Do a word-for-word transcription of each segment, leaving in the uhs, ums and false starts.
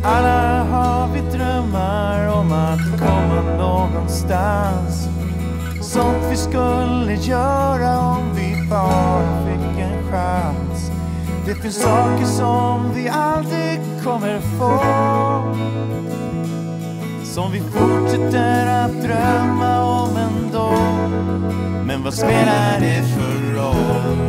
Alla har vi drömmar om att komma någonstans. Sånt vi skulle göra om vi bara fick en chans. Det finns saker som vi aldrig kommer få, som vi fortsätter att drömma om ändå. Men vad spelar det för roll?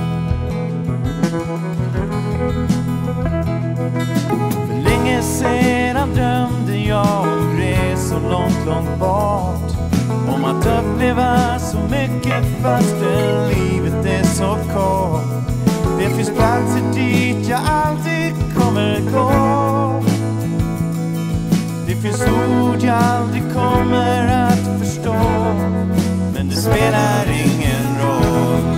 För länge sedan drömde jag om resor långt, långt bort. Om att uppleva så mycket fastän livet är så kort. Det finns platser dit jag aldrig kommer gå. Det finns ord jag aldrig kommer att förstå. Men det spelar ingen roll.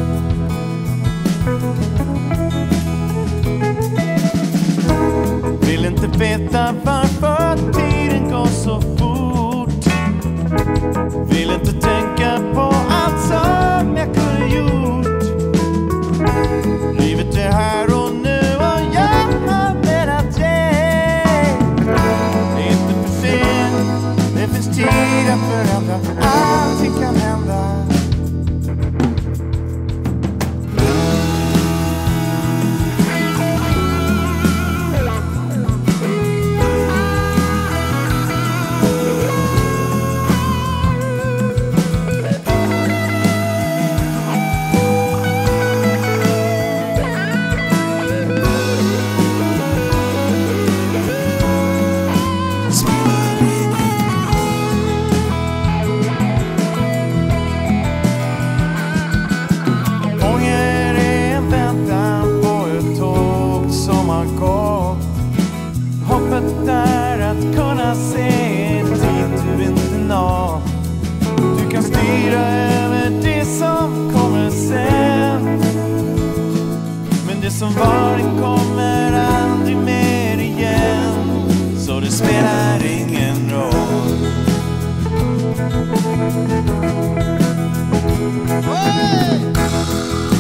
Vill inte veta varför tiden går så fort. Vill inte tänka på allt som jag kunde gjort. Livet är här och nu och jag har velat ge. Det är inte för sent, det finns tid att förändra. Allting kan hända. Hoppet är att kunna se dit du inte når. Du kan styra över det som kommer sen. Men det som var det kommer aldrig mer igen. Så det spelar ingen roll. Hey!